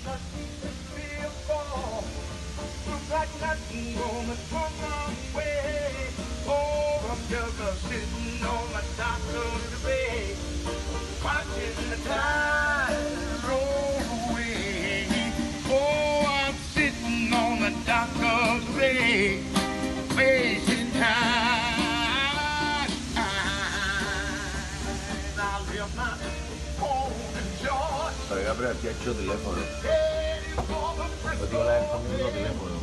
Sitting on my dock of the bay, watching the tide roll away. Oh, I'm sitting on the dock of the bay, wasting time. I live my home in Georgia. Πρέπει να φτιάξω τηλέφωνο. Ότι όλα έρχονται με το τηλέφωνο.